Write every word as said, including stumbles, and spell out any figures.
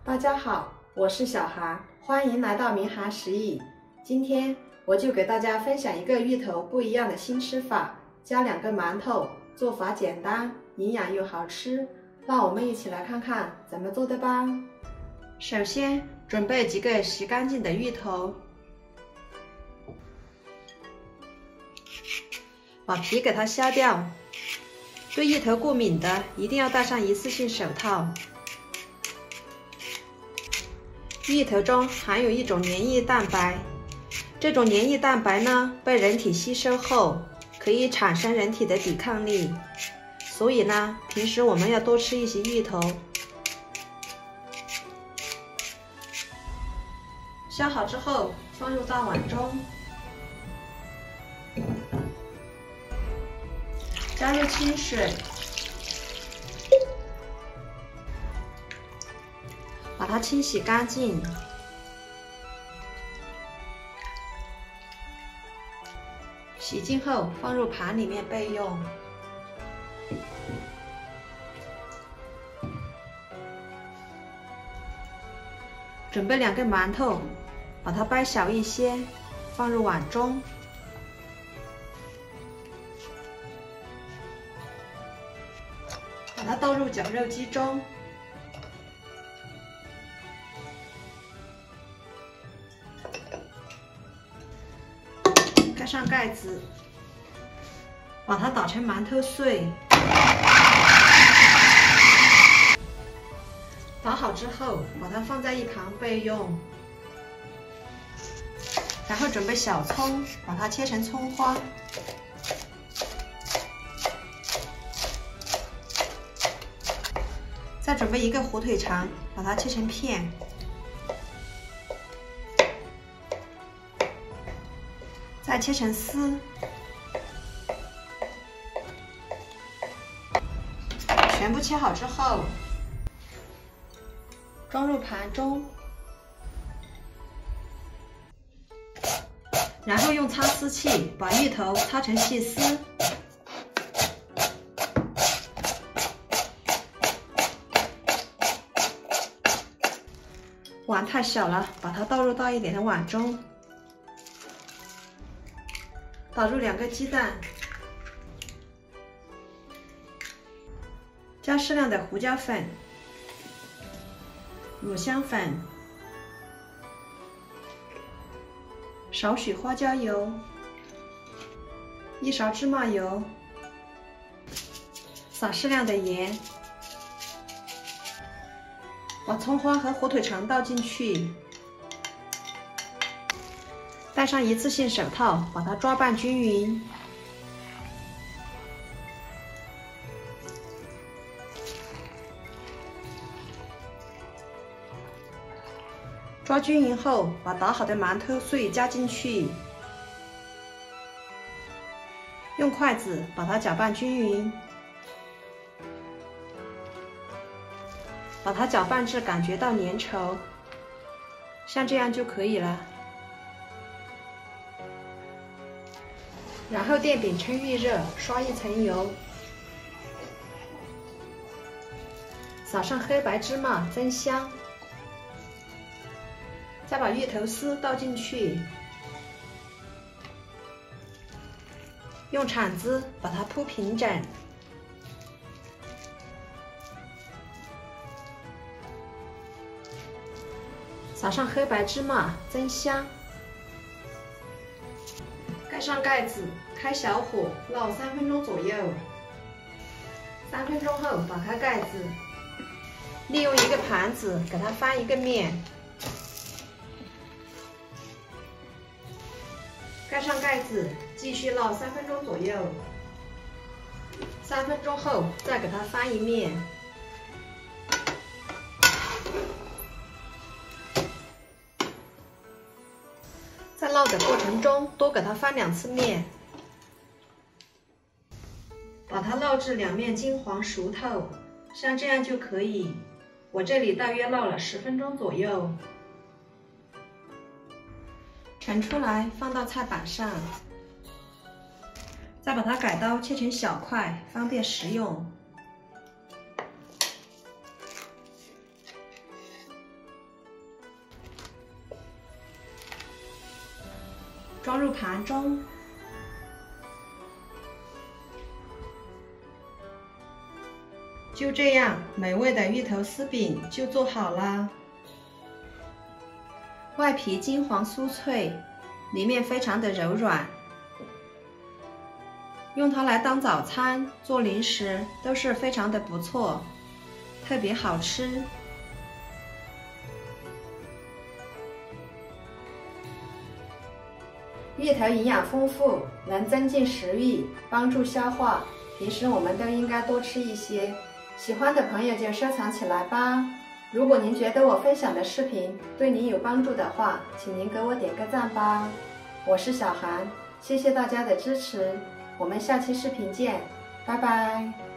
大家好，我是小韩，欢迎来到明涵食艺。今天我就给大家分享一个芋头不一样的新吃法，加两个馒头，做法简单，营养又好吃。让我们一起来看看怎么做的吧。首先准备几个洗干净的芋头，把皮给它削掉。对芋头过敏的一定要戴上一次性手套。芋头中含有一种黏液蛋白，这种黏液蛋白呢，被人体吸收后可以产生人体的抵抗力，所以呢，平时我们要多吃一些芋头。削好之后放入大碗中，加入清水，把它清洗干净。洗净后放入盘里面备用。准备两个馒头，把它掰小一些，放入碗中。把它倒入绞肉机中。盖上盖子，把它捣成馒头碎。捣好之后，把它放在一旁备用。然后准备小葱，把它切成葱花。再准备一个火腿肠，把它切成片。再切成丝。全部切好之后，装入盘中，然后用擦丝器把芋头擦成细丝。碗太小了，把它倒入大一点的碗中。倒入两个鸡蛋，加适量的胡椒粉、五香粉、少许花椒油、一勺芝麻油，撒适量的盐，把葱花和火腿肠倒进去。戴上一次性手套，把它抓拌均匀。抓均匀后，把捣好的馒头碎加进去，用筷子把它搅拌均匀，把它搅拌至感觉到粘稠，像这样就可以了。然后电饼趁预热，刷一层油，撒上黑白芝麻增香，再把芋头丝倒进去，用铲子把它铺平整，撒上黑白芝麻增香。盖上盖子，开小火烙三分钟左右。三分钟后打开盖子，利用一个盘子给它翻一个面，盖上盖子，继续烙三分钟左右。三分钟后再给它翻一面。在烙的过程中，多给它翻两次面，把它烙至两面金黄熟透，像这样就可以。我这里大约烙了十分钟左右。盛出来放到菜板上，再把它改刀切成小块，方便食用。 装入盘中。就这样，美味的芋头丝饼就做好啦。外皮金黄酥脆，里面非常的柔软，用它来当早餐、做零食都是非常的不错，特别好吃。芋头营养丰富，能增进食欲，帮助消化，平时我们都应该多吃一些。喜欢的朋友就收藏起来吧。如果您觉得我分享的视频对您有帮助的话，请您给我点个赞吧。我是小韩，谢谢大家的支持，我们下期视频见，拜拜。